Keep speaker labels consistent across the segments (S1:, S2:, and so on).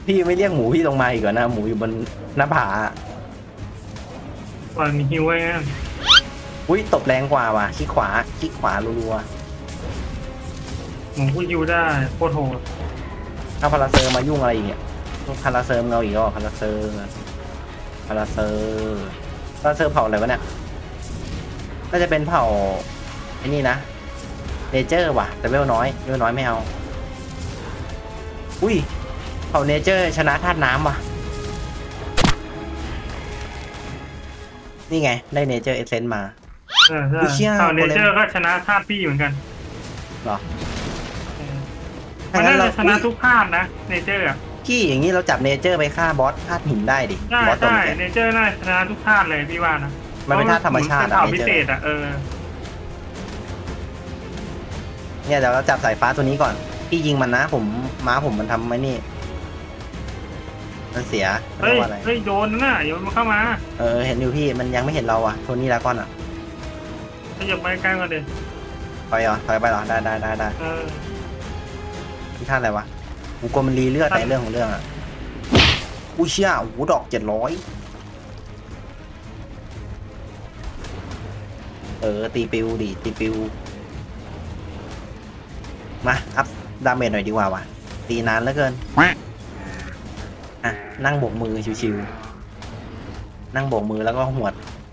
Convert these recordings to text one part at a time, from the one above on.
S1: พี่ไม่เรียกหมูพี่ลงมาอีกเหรอนะหมูอยู่บนหน้าผา
S2: ปล่อยมีฮิวไว้ไง
S1: อุ้ยตบแรงกว่าว่ะคลิกขวาคลิกขวารัว
S2: หมูกูฮิวได้โคตรโหด
S1: ๆเอาพาราเซอร์มายุ่งอะไรอีกเนี่ยพาราเซอร์เงาอีกแล้วพาราเซอร์พาราเซอร์พาราเซอร์เผ่าอะไรวะเนี่ยน่าจะเป็นเผ่าไอ้นี่นะเนเจอร์ว่ะแต่เวลน้อยไม่เอาอุ้ยเผ่าเนเจอร์ชนะธาตุน้ำว่ะนี่ไงได้เนเจอร์เอเซนต์มา
S2: ใช่
S1: อุ้ยเชี่ย
S2: เอาเนเจอร์ก็ชนะธาตุพี่เหมือนกัน
S1: เหรอ
S2: มันน่าจะชนะทุกธาตุนะเนเจอร์
S1: พี่อย่างนี้เราจับเนเจอร์ไปฆ่าบอสธาตุหินได้ดิบอสตัว
S2: ใช่
S1: นี้
S2: เนเจอร์น่าชนะทุกธาตุเลยพี่ว่านะ
S1: มันเป็นธาตุธรรมชาติ
S2: อะพิเศษอะ
S1: เนี่ยเดี๋ยวเราจับสายฟ้าตัวนี้ก่อนพี่ยิงมันนะม้าผมมันทำไอ้นี่มันเสีย
S2: เฮ้ยโดนน่ะโยนมันเข้ามา
S1: เห็นอยู่พี่มันยังไม่เห็นเราอ่ะโทนี่แล้วก่อนอ่ะ
S2: ขยับไปใกล้มาเด็
S1: ถอยไปเหรอได้ที่ท่าอะไรวะกูกลัวมันรีเลือดในเรื่องของเรื่องอ่ะอุ้ยเชี่ยหูดอก700ตีปิวดิตีปิวมาอัพดาเมจหน่อยดีกว่าวะตีนานเหลือเกินอ่ะนั่งโบกมือชิวๆนั่งโบกมือแล้วก็หวด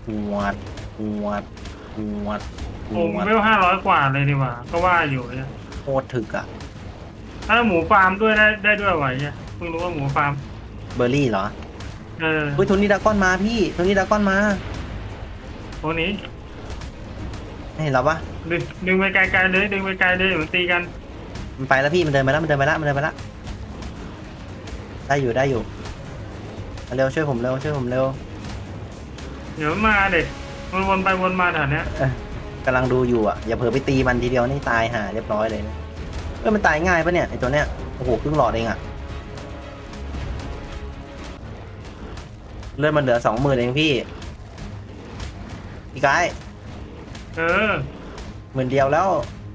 S2: ผมไม่ว่า500 กว่าเลยดีกว่าก็ว่าอยู่เนี่ย
S1: โคตรถึกอ่ะ
S2: ถ้าหมูฟาร์มด้วยได้ด้วยไหวเนี่ยเพิ่งรู้ว่าหมูฟาร์ม
S1: เบอร์รี่เหรอ
S2: เฮ้ย
S1: โทนี่ดากอนมาพี่โทนี่ดากอนมา
S2: ตัวนี้
S1: เห็นเราปะ
S2: ดึงไปไกลๆเลยดึงไปไกลเลยมันตีกัน
S1: มันไปแล้วพี่มันเดินไปแล้วได้อยู่เร็วช่วยผมเร็ว
S2: เดี๋ยวมาเด็กมันวนไปวนมาแถวเนี้ย
S1: กำลังดูอยู่อ่ะอย่าเผลอไปตีมันทีเดียวนี่ตายห่าเรียบร้อยเลยนะมันตายง่ายปะเนี่ยไอตัวเนี้ยโอ้โหครึ่งหลอดเองอ่ะเลือดมันเหลือ20,000เองพี่กาย10,000เดียวแล้ว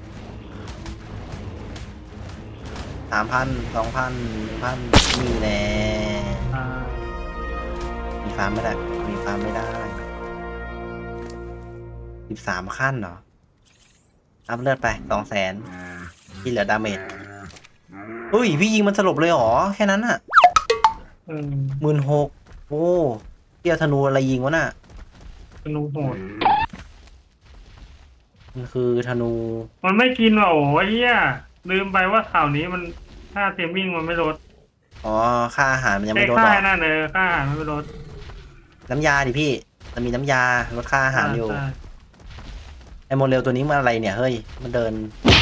S1: 3,000 2,000 1,000นี่แน่มีฟาร์มไม่ได้13 ขั้นเหรออัพเลือดไป200,000ที่เหลือดาเมจอุ้ยพี่ยิงมันสลบเลยหรอแค่นั้นอ่ะ16,000โอ้เกี่ยวธนูอะไรยิงวะน่ะ
S2: ธนูโหด
S1: มันคือธนู
S2: มันไม่กินว่ะโอ้ยเฮียลืมไปว่าข่าวนี้มันค่าเทมมิ่งมันไม่ลด
S1: อ๋อค่าอาหารมันยังไม่ลดหรอ
S2: ค่านั่นค่าอาหารมันไม่ลด
S1: น้ำยาดิพี่มันมีน้ำยาลดค่าอาหารอยู่ไอโมเดลตัวนี้มันอะไรเนี่ยเฮ้ยมันเดิน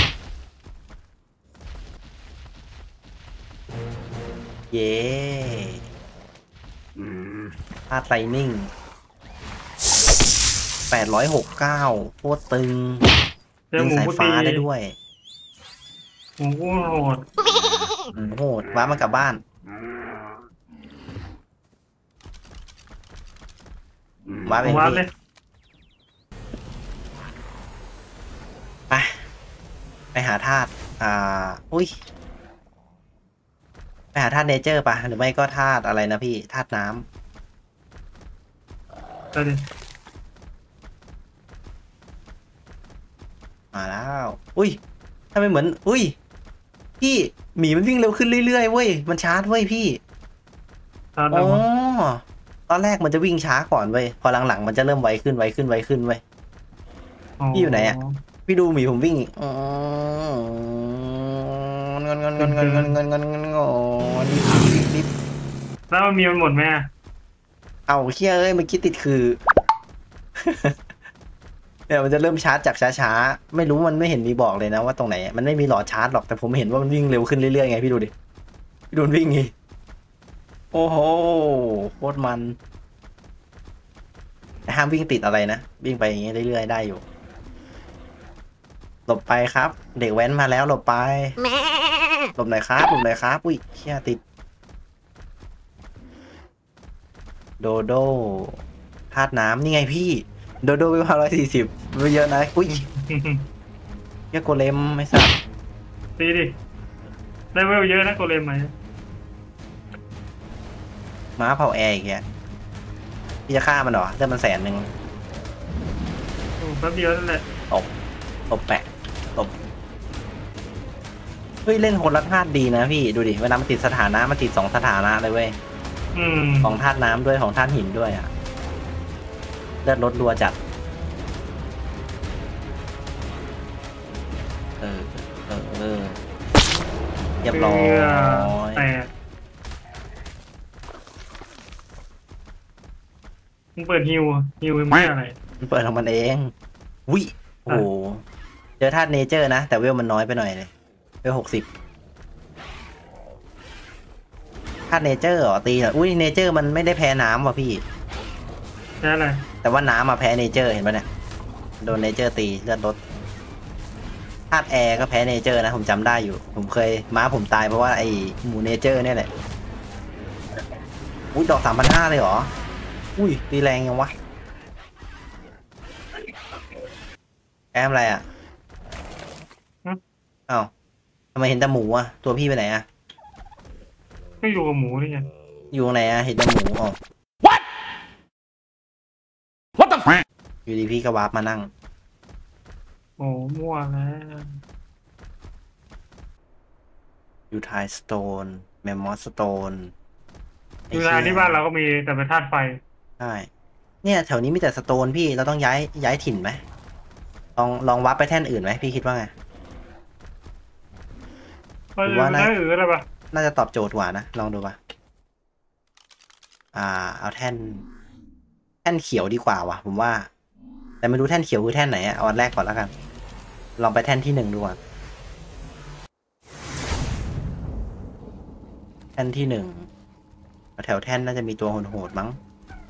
S1: เย้ธาตุไลนิ่ง869โคตรตึงยิงสายฟ้าได้ด้วย
S2: หมูโห
S1: ดว้ามันกลับบ้านว้าเองพี่ไปหาธาตุอุ้ยไปหาธาตุเนเจอร์ป่ะหรือไม่ก็ธาตุอะไรนะพี่ธาตุน้ำมาแล้วอุ้ยทำไมเหมือนอุ้ยพี่หมีมันวิ่งเร็วขึ้นเรื่อยๆเว้ยมันชาร์จเว้ยพี่อ๋อตอนแรกมันจะวิ่งช้าก่อนเว้ยพอหลังๆมันจะเริ่มไวขึ้นเว้ยพี่อยู่ไหนอ่ะพี่ดูหมีผมวิ่งเงินรีบ
S2: แล้วมันมีมันหมดไหม
S1: เอาเชี่ยเอ้ยเมื่อกี้ติดคือเนี่ยมันจะเริ่มชาร์จจากช้าๆไม่รู้มันไม่เห็นมีบอกเลยนะว่าตรงไหนมันไม่มีหลอดชาร์จหรอกแต่ผมเห็นว่ามันวิ่งเร็วขึ้นเรื่อยๆไงพี่ดูดิพี่ดูวิ่งไงโอ้โหโคตรมันห้ามวิ่งติดอะไรนะวิ่งไปอย่างเงี้ยเรื่อยๆได้อยู่หลบไปครับเด็กแว้นมาแล้วหลบไปหลบหน่อยครับอุ้ยเชี่ยติดโดโดธาตุน้ำนี่ไงพี่โดโดไป140ไม่เยอะนะอุ้ยเยอะโกเลมไม่ทราบ
S2: ตีดิได้เวลเยอะนะโกเลมไหม
S1: ม้าเผาแอร์อีกแกพี่จะฆ่ามันเหรอเลือดมัน100,000
S2: แป๊บเดียวนั่นแหละ
S1: ตบตบแปะตบเฮ้ยเล่นคนละธาตุดีนะพี่ดูดิเวลามันติดสถานะมันติด2 สถานะเลยเว้ยของธาตุน้ำด้วยของธาตุหินด้วยอ่ะเลือดลดรัวจัดเรียบร้อย
S2: แต่มึงเปิดฮิวไม่อะไร
S1: มันเปิดของมันเองวิโอ้โหเจอธาตุเนเจอร์นะแต่เวลมันน้อยไปหน่อยเลยเวล60ธาตุเนเจอร์เหรอตีเหรออุ้ยเนเจอร์มันไม่ได้แพ้น้ำว่ะพี่
S2: แพ้อะไร
S1: แต่ว่าน้ำมาแพ้เนเจอร์เห็นปะเนี่ยโดนเนเจอร์ตีเลือดลดธาตุแอร์ก็แพ้เนเจอร์นะผมจำได้อยู่ผมเคยม้าผมตายเพราะว่าไอหมูเนเจอร์เนี่ยแหละอุ้ยดอก3,500เลยเหรออุ้ยตีแรงยังวะแอมอะไรอ่ะอ้าวทำไมเห็นแต่หมูอ่ะตัวพี่ไปไหนอ่ะ
S2: ก็อยู่กับหมูนี่ไง
S1: อยู่ไหนอ่ะเห็นแต่หมูอ๋อ
S3: What the f
S1: อยู่ดีพี่ก็วาร์ปมานั่ง
S2: โอ้มั่วแล้ว
S1: ยูไทสโตนแมมมอสสโตน
S2: ยูไทที่บ้านเราก็มีแต่เป็นธาตุไฟ
S1: ใช่เนี่ยแถวนี้มีแต่สโตนพี่เราต้องย้ายถิ่นไหมลองวาร์ปไปแท่นอื่นไหมพี่คิดว่าไง
S2: ว่า
S1: น่าจะตอบโจทย์กว่านะลองดูป่ะเอาแท่นเขียวดีกว่าว่ะผมว่าแต่ไม่รู้แท่นเขียวคือแท่นไหนอ่ะเอาอันแรกก่อนแล้วกันลองไปแท่นที่1ดูก่อนแท่นที่1แถวแท่นน่าจะมีตัวโหดๆมั้ง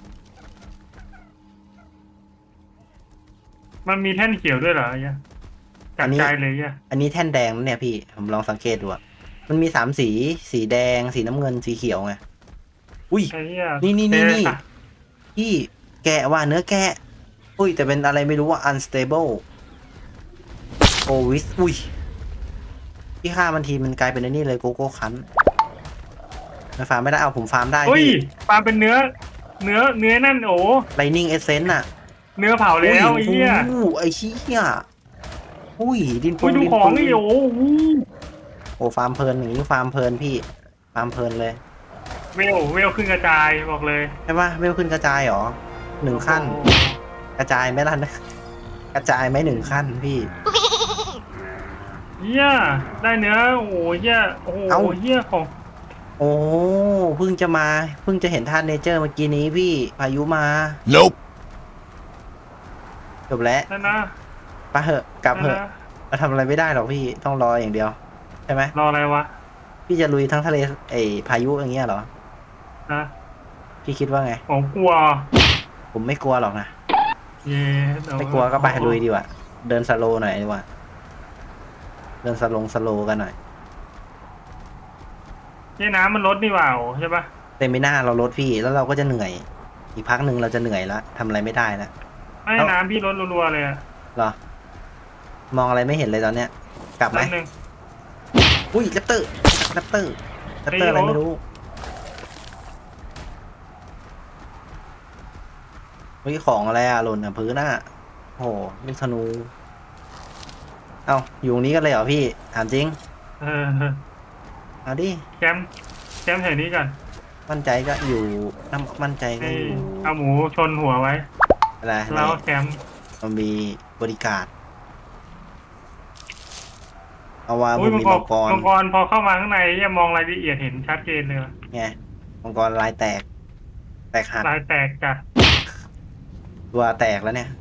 S2: มันมีแท่นเขียวด้วยเหรอเนี่ยจัดใจเลยเนี่ย
S1: อันนี้แท่นแดงเนี่ยพี่ผมลองสังเกตดูอ่ะมันมี3 สีแดงสีน้ำเงินสีเขียวไงอุ้ยนี่พี่แกะว่าเนื้อแกะอุ้ยแต่เป็นอะไรไม่รู้ว่า unstable โอวิสอุ้ยพี่ฆ่ามันทีมันกลายเป็นไอ้นี่เลยโกโก้คันมันฟาร์มไม่ได้เอาผมฟาร์มได้
S2: พี่ฟาร์มเป็นเนื้อนั่นโอ้
S1: Lightning Essence น่ะ
S2: เนื้อเผาแล้วไอ้เหี้ย
S1: ไอ้เหี้ยอุ้ยดินปู
S2: ดูของนี่
S1: โอ้ฟาร์มเพลินอย่างนี้ฟาร์มเพลินพี่ฟาร์มเพลินเลย
S2: เวลขึ้นกระจายบอกเลย
S1: ใช่ปะเวลขึ้นกระจายหรอ1 ขั้นกระจายไหมล่ะนะกระจายไหม1 ขั้นพี่
S2: เหี้ยได้เนื้อโอ้เหี้ยโอ้เหี้ยของ
S1: โอ้เพิ่งจะเห็นท่านเนเจอร์เมื่อกี้นี้พี่พายุมา
S3: Nope
S1: จบแล้ว
S2: นะ
S1: ไปเหอะกลับเหอะเราทำอะไรไม่ได้หรอกพี่ต้องรออย่างเดียวใช่ไหม
S2: รออะไรวะ
S1: พี่จะลุยทั้งทะเลพายุอย่างเงี้ยเหรอ
S2: นะ
S1: พี่คิดว่าไง
S2: ผมกลัว
S1: ผมไม่กลัวหรอกนะไม่กลัวก็ไปลุยดีกว่าเดินสโลหน่อยดีกว่าเดินสโลกันหน่อย
S2: นี่น้ำมันลดนี่เปล่าใช่ปะ
S1: เต็มไม่น่าเราลดพี่แล้วเราก็จะเหนื่อยอีกพักหนึ่งเราจะเหนื่อยแล้วทำอะไรไม่ได้แล้ว
S2: ไม่น้ำพี่ลดรัวๆเลยอะ
S1: หรอมองอะไรไม่เห็นเลยตอนเนี้ยกลับไหมอุ้ยแรปเตอร์อะไรไม่รู้วิของอะไรหล่นกับพื้นน่ะโอ้โหลูกธนูเอ้าอยู่ตรงนี้กันเลยเหรอพี่ถามจริงเอาดิ
S2: แคมป์แถวนี้ก่อน
S1: มั่นใจก็อยู่มั่นใจก็อยู่
S2: เอาหมูชนหัวไว้
S1: อะไร
S2: แล้วแคมป์
S1: มันมีบริการเอาว่าบุมีมังกร
S2: พอเข้ามาข้างในจะมองรายละเอียดเห็นชัดเจนเลย
S1: ไงมังกรลายแตกหัก
S2: ลายแตกจ้ะ
S1: ตัวแตกแล้วเนี่ย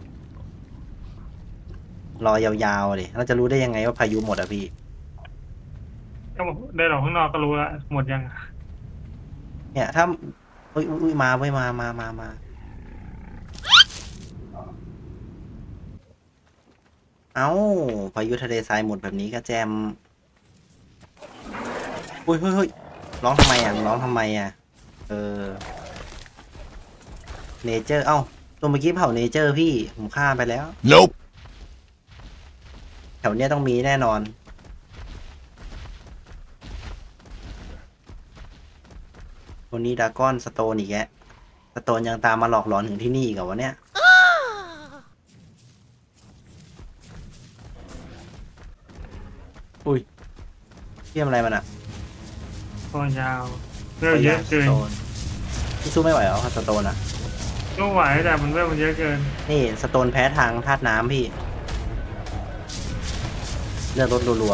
S1: รอยาวๆเลยเราจะรู้ได้ยังไงว่าพายุหมดอ่ะพี่
S2: ก็เดินออกข้างนอกก็รู้แล้วหมดยัง
S1: เนี่ยถ้าอุ้ยมาไว้มาเอ้าพายุทะเลทรายหมดแบบนี้ก็แจมอุ้ยร้องทำไมอ่ะเนเจอร์เอ้าตัวเมื่อกี้เผาเนเจอร์พี่ผมฆ่าไปแล้ว
S3: Nope
S1: แถวเนี้ยต้องมีแน่นอนตัวนี้ดราก้อนสโตนอีกแกสโตนยังตามมาหลอกหลอนถึงที่นี่อีกเหรอวะเนี่ยอุ้ยเทียมอะไรมันอะ
S2: ตัวยาวเวลเยอะเกิน
S1: สโตนที่สู้ไม่ไหวเหรอสโตนอะ
S2: ก็ไหวแต่มันเวลมันเยอะเกิน
S1: นี่สโตนแพ้ทางธาตุน้ำพี่เลือดลดรัว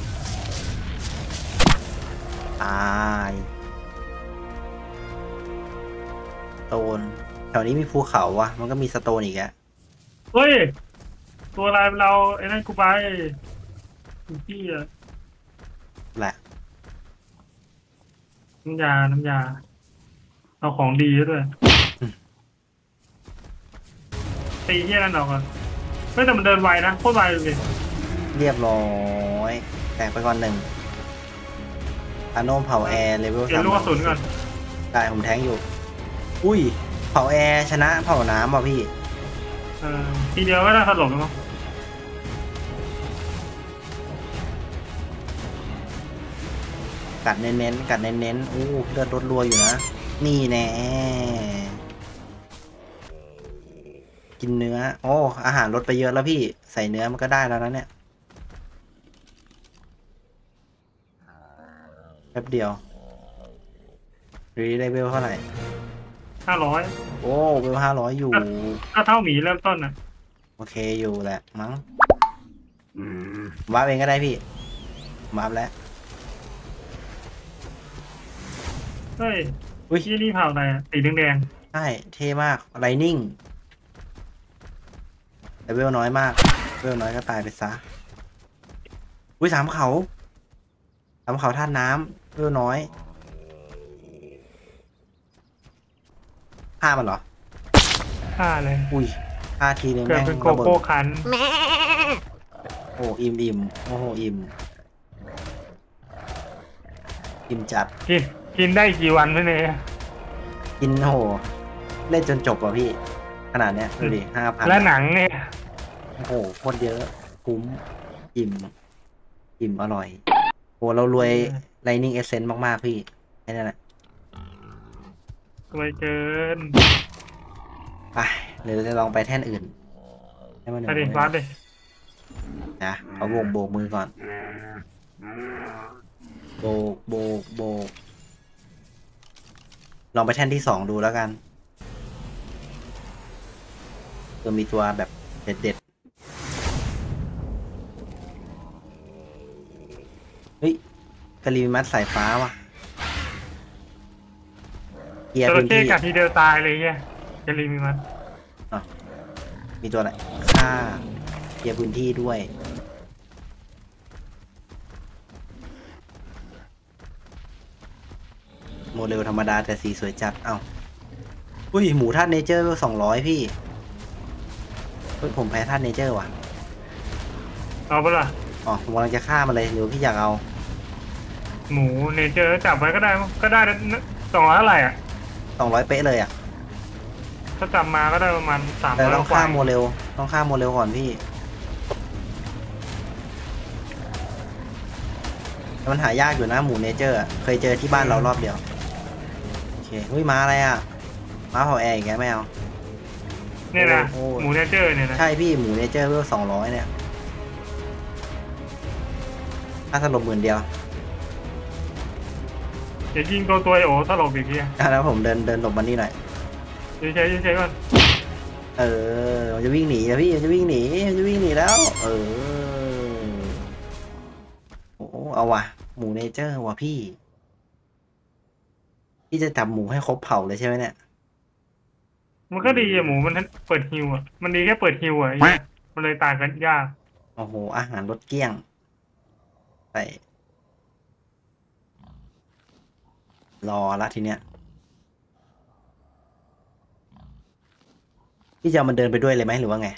S1: ๆตายสโตนแถวนี้มีภูเขาวะมันก็มีสโตนอีกอะ
S2: เฮ้ยตัวอะไรเราไอ้นั่นกูไปพี่อะ
S1: แหละ
S2: น้ำยาเอาของดีด้วยตีเฮี้ยนั่นออกอ่ะไม่แต่มันเดินไวนะโคตรไวเลย
S1: เรียบร้อยแตกไปก่อนหนึ่งอาโนมเผาแอร์เลเวล
S2: เปลี่ยนลูกกระสุนก่อน
S1: ได้ผมแทงอยู่ อุ้ยเผาแอร์ชนะเผาน้ำว่ะพี่
S2: ทีเดียวก็ได้ถล่มแล้วมั้ง
S1: กัดเน้นๆกัดเน้นๆอู้เลือดลดรัวอยู่นะ นี่แน่กินเนื้อ โอ้อาหารลดไปเยอะแล้วพี่ใส่เนื้อมันก็ได้แล้วนะเนี่ยแป๊บเดียวรีได้เวลเท่าไหร่
S2: 500
S1: โอ้เวล500อยู่
S2: ถ้าเท่าหมีเริ่มต้นอ่ะ
S1: โอเคอยู่แหละมั้งวาร์ปเองก็ได้พี่วาร์ปแล้ว
S2: เฮ้ย
S1: อุ๊ย
S2: ที่นี่เผาอะไรอะสีแดง
S1: ใช่เท่มากไลนิ่งแต่เวลน้อยมากเวลน้อยก็ตายไปซะอุ้ยสามเขาท่าน้ำเวลน้อยฆ่ามันเหรอ
S2: ๆฆ่าเลย
S1: อุ้ยฆ่าทีนึง
S2: เกิด
S1: แม่ง
S2: เป็นโก
S1: ระเบิ
S2: โก้
S1: ด
S2: คัน
S1: โอ้อิ่มโอ้โหอิ่มจัด
S2: กินได้กี่วันพี่เนี่ย
S1: กินโอ้โหเล่นจนจบว่ะพี่ขนาดเนี้ยดูดิ5,000
S2: และหนังเนี่ย
S1: โอ้โหโคตรเยอะคุ้มอิ่มอร่อยโอ้เรารวย Lightning Essence มากๆพี่แค่นั้นแหละ
S2: สวยเกิน
S1: ไปเดี๋ยวเราจะลองไปแท่นอื่นให้มันหนึ่
S2: ไปดิ
S1: ง
S2: วัดดิ
S1: นะเขาโบกมือก่อนโบกลองไปแท่นที่2ดูแล้วกันเผื่อมีตัวแบบเด็ดเฮ้ยกะลีมัดสายฟ้าว่ะเกียร์
S2: จระ
S1: พื้น
S2: เข้
S1: ที่
S2: กัดทีเดียวตายเลยเฮียเจลีมีมัน
S1: มีตัวอะไรค่าเกียร์พื้นที่ด้วยโมเดลธรรมดาแต่สีสวยจัดเอ้าอุ้ยหมูธาตุเนเจอร์200พี่เฮ้ยผมแพ้ธาตุเนเจอร์ว่ะ
S2: เอาปะล่ะ
S1: อ๋อผมกำลังจะฆ่ามันเลยหรือพี่อยากเอา
S2: หมูเนเจอร์จับไว้ก็ได้มั้งก็ได้200เท่าไหร่อ่ะ
S1: 200เป๊ะเลยอ่ะ
S2: ถ้าจับมาก็ได้ประมาณ300
S1: แต่ต้อง
S2: กว่า
S1: ฆ่าโมเดลต้องฆ่าโมเดลก่อนพี่แต่มันหายากอยู่นะหมูเนเจอร์อะเคยเจอที่บ้านเรารอบเดียวโอเคเฮ้ยมาอะไรอ่ะมาเผาแอร์อีกแล้วไม่เอา
S2: เนี่ยนะ
S1: โอ้
S2: หมูเนเจอร์เนี่ยนะ
S1: ใช่พี่หมูเนเจอร์เวล200เนี่ยถ้าสลบ10,000 เดียว
S2: เดี๋ยวยิงตัวโอ้สลบอีกที
S1: แล้วผมเดินหลบมันนี่หน่อย
S2: เฉยก่อน
S1: มันจะวิ่งหนีแล้วพี่มันจะวิ่งหนีแล้ว โอ้เอาว่ะหมูเนเจอร์ว่ะพี่จะจับหมูให้ครบเผ่าเลยใช่ไหมเนี่ย
S2: มันก็ดีอะหมูมันเปิดฮิวอะมันดีแค่เปิดฮิวอะไอ้เหี้ยมันเลยต่างกันยาก
S1: โอ้โหอาหารลดเกลี้ยงไปรอละทีเนี้ยพี่จะเอามันเดินไปด้วยเลยไหมหรือว่าไง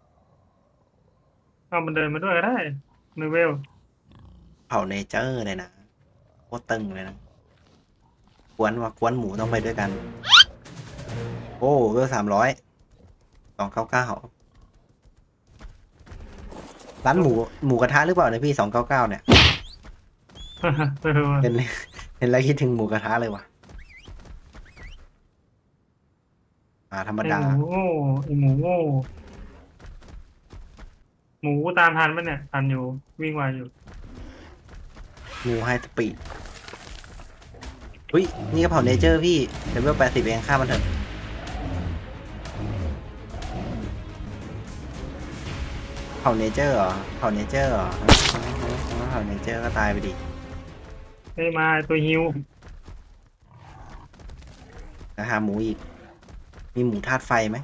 S2: เอามันเดินมาด้วยก็ได้มือเวล
S1: เผ่าเนเจอร์เลยนะโคตรตึงเลยนะกวนหมูต้องไปด้วยกัน โอ้เวล300 299ร้านหมูกระทะหรือเปล่าเนี่ยพี่299เนี่ย
S2: เออ
S1: เห็นแล้วคิดถึงหมูกระทะเลยว่ะธรรม
S2: ไอ
S1: ดา
S2: หมูโง่ไอหมูโง่หมูตามทันปะเนี่ยทันอยู่วิ่งไวอยู่
S1: งูให้สปีดอุ้ยนี่ก็เผาเนเจอร์พี่เลเวล80เองฆ่ามันเถอะเผาเนเจอร์เหรอเผาเนเจอร์เหรอเผาเนเจอร์ก็ตายไปดิ
S2: ไอมาตัวฮิว
S1: แล้วหาหมูอีกมีหมูธาตุไฟไหม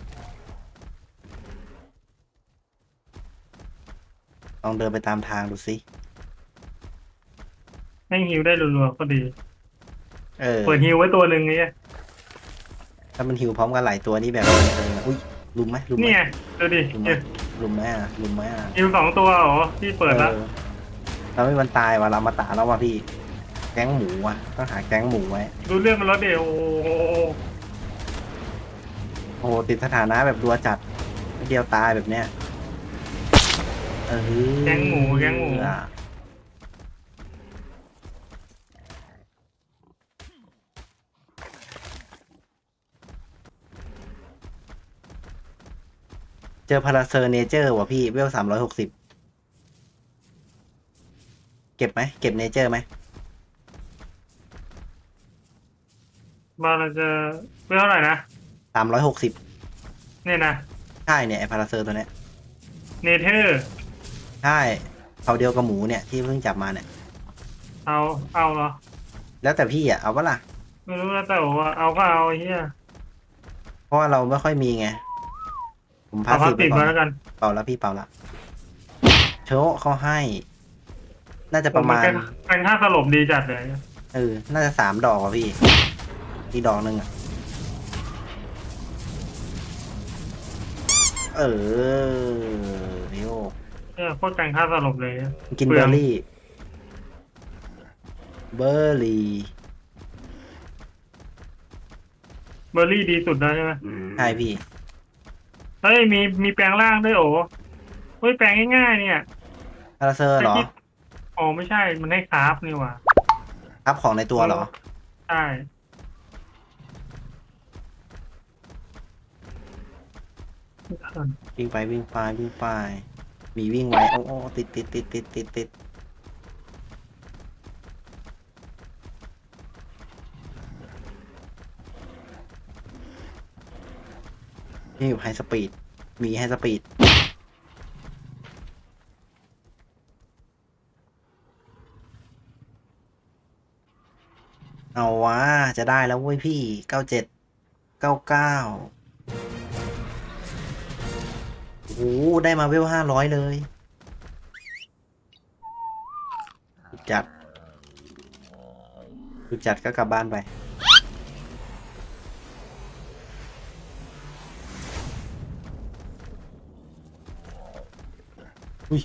S1: ลองเดินไปตามทางดูสิ
S2: ให้ฮิวได้รัวๆก็ดี
S1: เออ
S2: เปิดฮิวไว้ตัวหนึ่งเนี่ย
S1: ถ้ามันหิวพร้อมกันหลายตัวนี่แบบอุ้ยลุมไหมลุมไหม
S2: นี่ไงดูดิ
S1: ลุมไหมลุมไหมลุมไหม
S2: ฮิว2 ตัวเหรอที่เปิดแล้ว
S1: เราไม่มันตายว่ะเรามาตาแล้วว่ะพี่แก๊งหมูอ่ะต้องหาแก๊งหมูไว้
S2: ดูเรื่องมันแล้วเดี๋ยว
S1: โอ้โหติดสถานะแบบรัวจัดเดียวตายแบบเนี้ย
S2: แกงหมู
S1: เจอพาราเซอร์เนเจอร์ว่ะพี่เวล360เก็บไหมเก็บเนเจอร์ไหม
S2: มาเราจะเท่าไหร่นะ
S1: 360
S2: เนี่ยนะ
S1: ใช่เนี่ยไอพาราเซอร์ตัวเนี้ย
S2: เนเธอร์
S1: ใช่เขาเดียวกับหมูเนี่ยที่เพิ่งจับมาเนี่ย
S2: เอาเหรอ
S1: แล้วแต่พี่อ่ะเอาปะล่ะ
S2: ไม่รู้แล้วแต่ว่าเอาก็เอาเฮีย
S1: เพราะว่าเราไม่ค่อยมีไงผมพาสิบไปก่อน
S2: แล้วกัน
S1: เป่าแล้วพี่เป่าละโชว์เขาให้ น่าจะประมาณ
S2: เป็นค่าสลบดีจัดเลย
S1: น่าจะ3 ดอกว่ะพี่อีกดอกหนึ่งอ่ะโย
S2: โคตรแต่งค่าสลบเลย
S1: กินเบอร์รี่เบอร์
S2: รี่ดีสุดแล้วใช่ไหม
S1: ใช่พี่
S2: เฮ้ยมีแปลงร่างด้วยโอ้เฮ้ยแปลงง่ายๆเนี่ย
S1: พาราเซอร์เหรอ
S2: อ๋อไม่ใช่มันให้คราฟนี่ว่ะ
S1: ครับของในตัวเหรอ
S2: ใช่
S1: วิ่งไปวิ่งไปวิ่งไปมีวิ่งไว้โอ้ติดนี่อยู่ไฮสปีดมีไฮสปีดเอาวะจะได้แล้วเว้ยพี่97 99โอ้ได้มาเวล500เลยจัดก็กลับบ้านไปอุ้ย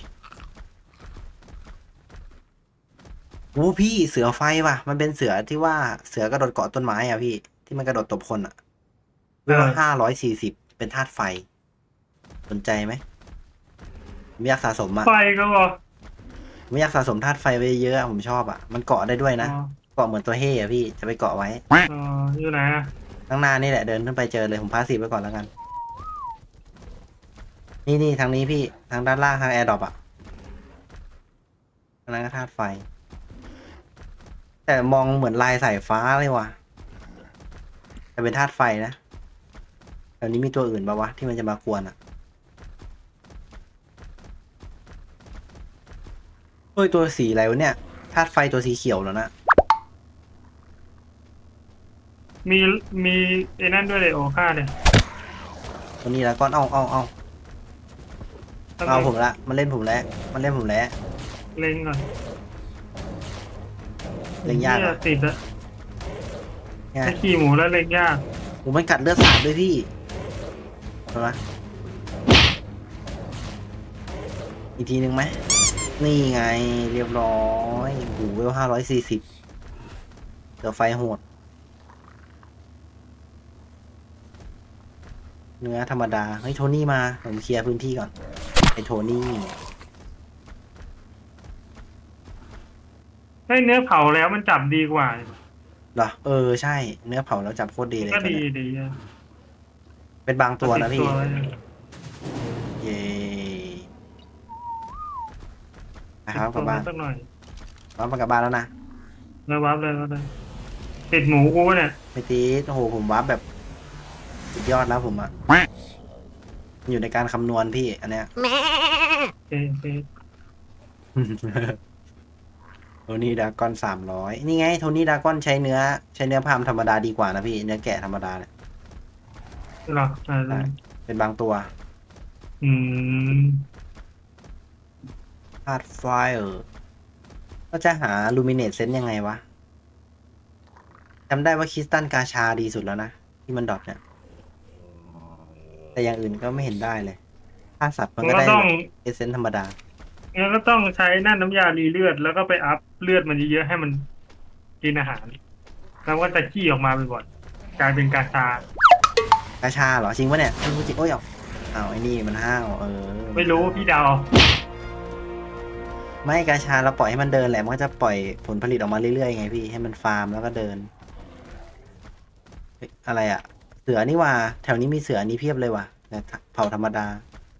S1: โอ้พี่เสือไฟว่ะมันเป็นเสือที่ว่าเสือกระโดดเกาะต้นไม้อ่ะพี่ที่มันกระโดดตบคนอ่ะเวล540เป็นธาตุไฟสนใจไหมไม่อยากสะสมอ่ะ
S2: ไฟก็บอก
S1: ไม่อยากสะสมธาตุไฟไว้เยอะผมชอบอ่ะมันเกาะได้ด้วยนะเกาะเหมือนตัวเฮ่อะพี่จะไปเกาะไว้
S2: อยู่ไหน
S1: ข้างหน้านี่แหละเดินขึ้นไปเจอเลยผมพาสีไปก่อนแล้วกันนี่ทางนี้พี่ทางด้านล่างทางแอร์ดรอปอ่ะทางนั้นก็ธาตุไฟแต่มองเหมือนลายสายฟ้าเลยว่ะแต่เป็นธาตุไฟนะแถวนี้มีตัวอื่นปะวะที่มันจะมากวนอ่ะเฮ้ยตัวสีอะไรวะเนี่ยธาตุไฟตัวสีเขียวแล้วนะ
S2: มีไอ้นั่นด้วยเลยโอ้ค่าเลย
S1: ตัวนี้แล้วก้อนเอาผมละมันเล่นผมแล้วเล่งก่อนเล่งยาก
S2: ติดอะขี่หมูแล้วเล่งยาก
S1: ผมมันกัดเลือดสาดด้วยพี่เห็นไหมอีกทีหนึ่งไหมนี่ไงเรียบร้อยโอ้โหเวล540เดี๋ยวไฟโหดเนื้อธรรมดาเฮ้ยโทนี่มาผมเคลียร์พื้นที่ก่อนไอ้โทนี่
S2: ให้เนื้อเผาแล้วมันจับดีกว่า
S1: เหรอใช่เนื้อเผาแล้วจับโคตรดีเลย
S2: ก็ดี
S1: เป็นบางตัวนะพี่
S2: ติดไว้
S1: เย้นะ
S2: ติ
S1: ครับ
S2: ด
S1: กลับบ้าน
S2: สักหน่อย
S1: มากลับบ้านแล้วนะ
S2: แล้ววับเลยก็ได้ติดหมูกูเนี่ย
S1: ไม่ตีดโอ้โหผมวับแบบสุดยอดแล้วผมอะอยู่ในการคำนวณพี่อันเนี้ย
S2: โอเคโอเค
S1: โทนี่ดากอน300นี่ไงโทนี่ดากอนใช้เนื้อพามธรรมดาดีกว่านะพี่เนื้อแกะธรรมดาเนี่ย
S2: หรออ่า
S1: ใช่เป็นบางตัว
S2: อืม
S1: ธาตุไฟก็จะหาลูมิเนตเซนยังไงวะจำได้ว่าคริสตัลกาชาดีสุดแล้วนะที่มันดรอปเนี่ยแต่อย่างอื่นก็ไม่เห็นได้เลยธาตุสัตว์มัน
S2: มัน
S1: ก็
S2: ก็
S1: ได้
S2: ต้อง
S1: เอเซนธรรมดา
S2: งั้นก็ต้องใช้นั่นน้ำยารีเลือดแล้วก็ไปอัพเลือดมันเยอะๆให้มันกินอาหารแล้วก็จะขี้ออกมาบ่อยๆกลายเป็นกาชาก
S1: าชาเหรอจริงปะเนี่ยไม่รู้จริงโอ้ยเอาไอ้นี่มันห้าว
S2: ไม่รู้พี่เดาว
S1: ไม่กาชาเราปล่อยให้มันเดินแหละมันก็จะปล่อยผลผลิตออกมาเรื่อยๆไงพี่ให้มันฟาร์มแล้วก็เดินเฮ้ยอะไรอะเสือนี่ว่าแถวนี้มีเสืออันนี้เพียบเลยว่ะแต่เผ่าธรรมดา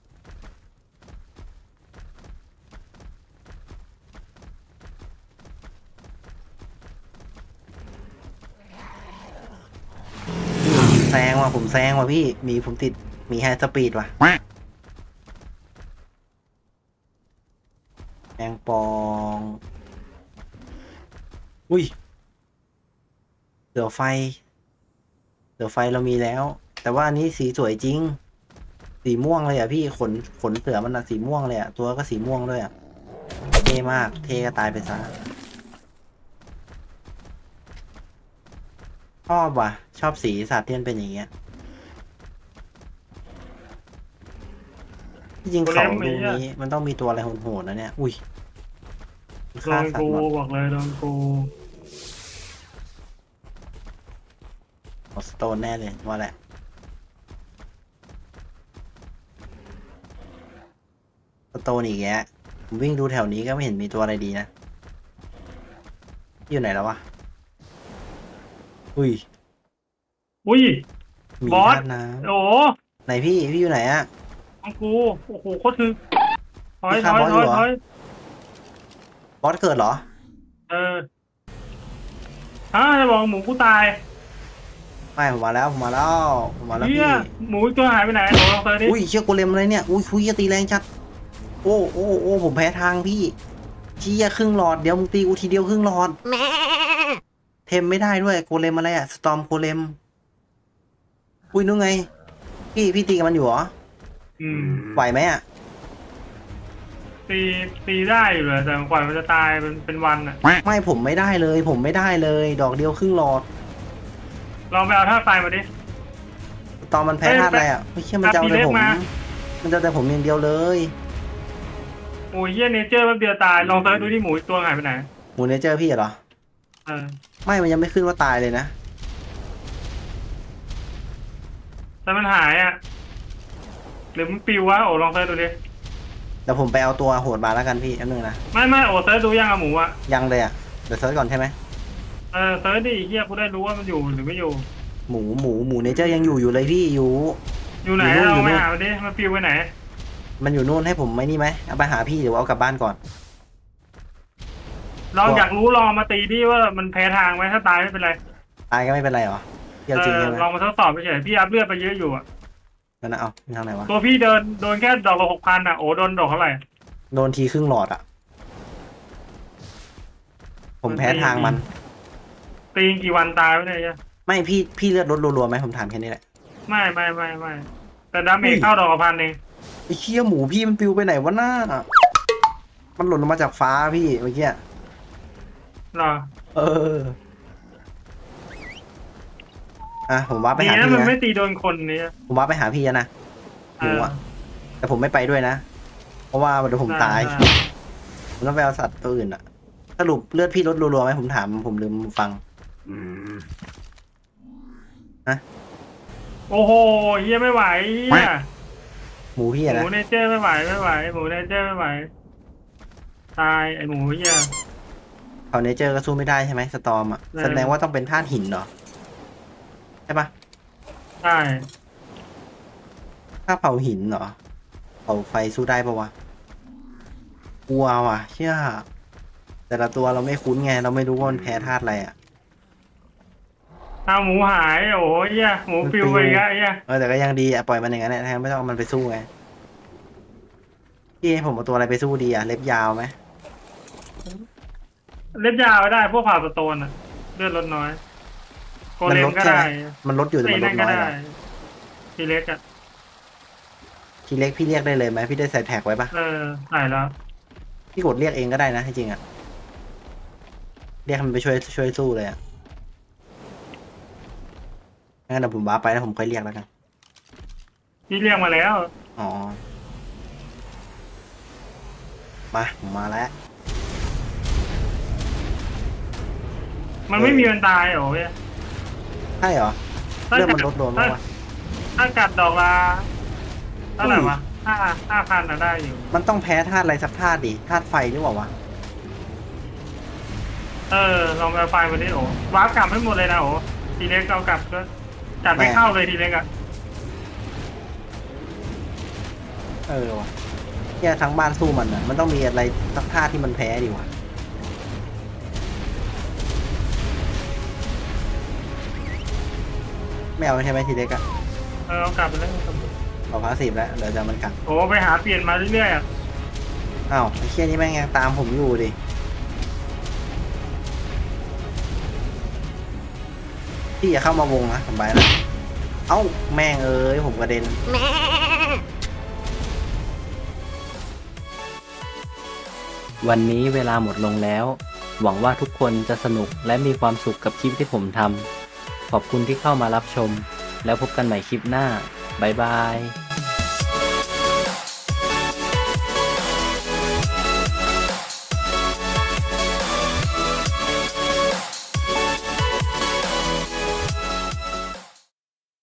S1: แซงว่ะผมแซงว่ะพี่มีผมติดมีไฮสปีดว่ะแมงปองอุ้ยเสือไฟเรามีแล้ว แต่ว่าอันนี้สีสวยจริง สีม่วงเลยอ่ะพี่ขนเสือมันอะสีม่วงเลยอ่ะตัวก็สีม่วงด้วยอ่ะเท่มากเท่ก็ตายไปซะชอบว่ะชอบสีสัตว์ที่มันเป็นอย่างเงี้ยที่จริงเขาดูนี้มันต้องมีตัวอะไรโหดๆนะเนี่ยอุ้ย
S2: โด
S1: ฆ่าน สัต
S2: กู
S1: ว์หมด
S2: บอกเลยโดนกู
S1: สโตนแน่เลยว่าแหละสโตนอีกแยะผมวิ่งดูแถวนี้ก็ไม่เห็นมีตัวอะไรดีนะอยู่ไหนแล้ววะอุ้ย
S2: อุ้ย
S1: มี
S2: บอส
S1: ธาตุน้
S2: โอ้
S1: ำไหนพี่อยู่ไหนอะ
S2: ของกูโอ้โหโคตรถึกถอย
S1: พี่
S2: ถ
S1: ฆ่า
S2: อย
S1: บอส
S2: ถ
S1: อยู่
S2: อย
S1: เหรอ
S2: ถอย
S1: บอสเกิดเหรอ
S2: เออจะบอกหมูกูตาย
S1: ไม่ผมมาแล้วผมมาแล้ว
S2: เฮีย
S1: พี่
S2: หมูอีกตัวหายไปไหนเดี๋ยวลองเจอดิ
S1: อุ้ยเชี่ยโกเลมอะไรเนี่ยอุ้ยคุยตีแรงจัดโอ้ผมแพ้ทางพี่เชี่ยครึ่งหลอดเดี๋ยวมึงตีกูทีเดียวครึ่งหลอดเทมไม่ได้ด้วยโกเลมอะไรอะสตอมโกเลมอุ้ยนู่นไงพี่ตีกับมันอยู่เหรอ
S2: อืม
S1: ไหวไหมอะ
S2: ตีได้อยู่เลยแต่กว่ามันจะตายเป็นวันอ่ะ
S1: ไม่ผมไม่ได้เลย ดอกเดียวครึ่งหลอด
S2: ลองไปเอาท่าไฟมาดิ
S1: ตอนมันแพ้
S2: เฮ้ย
S1: ธาตุอะไรอะไม่เชื่อมันจะเอา
S2: ปี
S1: แต่
S2: เล็ก
S1: ผม
S2: มา
S1: มันจะเอาแต่ผมอย่างเดียวเลย
S2: โอ้ยเฮียเนเจอร์แป๊บเดียวตายลองเซิร์ชดูที่หมูอีกตัวหายไปไหน
S1: หมูเนเจอร์พี่เหรอ
S2: เออ
S1: ไม่มันยังไม่ขึ้นว่าตายเลยนะ
S2: แต่มันหายอ่ะหรือมันปิววะโอ้ลองเซิร์ชดูดิ
S1: เดี๋ยวผมไปเอาตัวโหดมาแล้วกันพี่อันนึงนะ
S2: ไม่โอ้เซิร์ชดูยังอะหมูอ่ะ
S1: ยังเลยอะเดี๋ยวเซิร์ชก่อนใช่ไหม
S2: เออเซิร์ชดิเฮียกูได้รู้ว่ามันอยู่หรือไม่อยู่
S1: หมูเนเจอร์ยังอยู่เลยพี่อยู่
S2: อยู่ไหน
S1: อยู่นู่น
S2: เราไปหามันดิมันปิวไปไหน
S1: มันอยู่นู่นให้ผมไม่นี่ไหมเอาไปหาพี่หรือว่าเอากลับบ้านก่อน
S2: เราอยากรู้ลองเอามาตีดิว่ามันแพ้ทางไหมถ้าตายไม่เป็นไร
S1: ตายก็ไม่เป็นไรหรอเที่ยวจริงใช่ไหม
S2: ลองมาทดสอบไปเฉยพี่อัพเลือดไปเยอะอยู่อ่ะ
S1: นั่นนะเอาทางไหนวะ
S2: ตัวพี่โดนแค่ดอกละ6,000อ่ะโอ้โดนดอกเท่าไหร่
S1: โดนทีครึ่งหลอดอะผมแพ้ทางมัน
S2: ตีกี่วันตายไม่ได้ยัง
S1: ไม่พี่เลือดลดรัวๆไหมผมถามแค่นี้แหละ
S2: ไม่แต่ดาเมจเข้าดอกละ1,000เอง
S1: ไอ้เคี้ยหมูพี่มันปลิวไปไหนวะหน้ามันหล่นลงมาจากฟ้าพี่เมื่อกี้
S2: หรอ
S1: เอออ่ะผมว่าไป
S2: ดี
S1: หา
S2: นะ
S1: พี่
S2: มันไม่
S1: นะ
S2: ตีโดนคนนี้
S1: ผมว่าไปหาพี่นะหมูอะแต่ผมไม่ไปด้วยนะเพราะว่าเดี๋ยวผมตายผมต้องไปเอาสัตว์ตัวอื่นอะสรุปเลือดพี่ลดรัวๆไหมผมถามผมลืมฟัง
S2: โอ้โหเฮียไม่ไหวเฮีย
S1: หมูพี่
S2: ห
S1: อะ
S2: มู
S1: นะ
S2: เนเจอร์ไม่ไหวหมูเนเจอร์ไม่ไหวตายไอหมูเฮีย
S1: เขาเนเจอร์ก็สู้ไม่ได้ใช่ไหมสตอมอะ
S2: เออ
S1: แสดงว่าต้องเป็นธาตุหินเหรอใช่ปะ
S2: ใช่
S1: ถ้าเผาหินเหรอเผาไฟสู้ได้ปะวะกลัวว่ะเชื่อแต่ละตัวเราไม่คุ้นไงเราไม่รู้ว่ามันแพ้ธาตุอะไรอ่ะ
S2: เอาหมูหายโอ้ยเหี้ยหมูปิวไปอีกแล้วไอ้เหี้ย
S1: แต่ก็ยังดีอ่ะปล่อยมันอย่างนั้นแหละแทนไม่ต้องเอามันไปสู้ไงพี่ให้ผมเอาตัวอะไรไปสู้ดีอ่ะเล็บยาวไหม
S2: เล็บยาวได้พวกผ่าสโตนอะเลือดลดน้อยโกเลมก็ได้
S1: มันลดอยู่แต่
S2: ตี
S1: มันล
S2: นั่
S1: ด
S2: น
S1: น้
S2: ก็
S1: อย
S2: ได้
S1: เหรอ
S2: ทีเล็กอะ
S1: ทีเล็กพี่เรียกได้เลยไหมพี่ได้ใส่แท็กไว้ปะ
S2: ใส่แล้ว
S1: พี่กดเรียกเองก็ได้นะจริงๆอ่ะเรียกมันไปช่วยสู้เลยอ่ะงั้นเดี๋ยวผมว้าร์ปไปแล้วผมค่อยเรียกแล้วกัน
S2: พี่เรียกมาแล้ว
S1: อ๋อมาผมมาแล้ว
S2: มันไม่มีวันตายโอ้ย
S1: ใช่เหรอ
S2: ถ้า
S1: เรื่อง
S2: กั
S1: มันลดลงแล้ววะ
S2: ถ้ากัดดอกละเท่าไหร่วะ5,000อะได้อยู่
S1: มันต้องแพ้ธาตุอะไรสักธาตุดิธาตุไฟหรือเปล่าวะ
S2: ลองไปไฟล์มาดิโอ้วาร์ปกลับให้หมดเลยนะโอ้ทีเล็กเอากลับก็จัดไม่เข้าเลยทีเล็กอะ
S1: วะแค่ทั้งบ้านสู้มันอ่ะมันต้องมีอะไรสักธาตุที่มันแพ้ดิวะไม่เอาใช่ไหมทีเล็กอะ
S2: เอากลับไปเลย
S1: เอาพาสซีฟแล้วเดี๋ยวจะมันกัด
S2: โอ้ไปหาเปลี่ยนมาเรื่อยๆอะ
S1: อ้าวไอ้เชี่ยนี่แม่งยังตามผมอยู่ดิพี่อย่าเข้ามาวงนะผมไปแล้วเอ้าแม่งเอ้ยผมกระเด็นวันนี้เวลาหมดลงแล้วหวังว่าทุกคนจะสนุกและมีความสุขกับคลิปที่ผมทำขอบคุณที่เข้ามารับชมแล้วพบกันใหม่คลิปหน้าบ๊ายบาย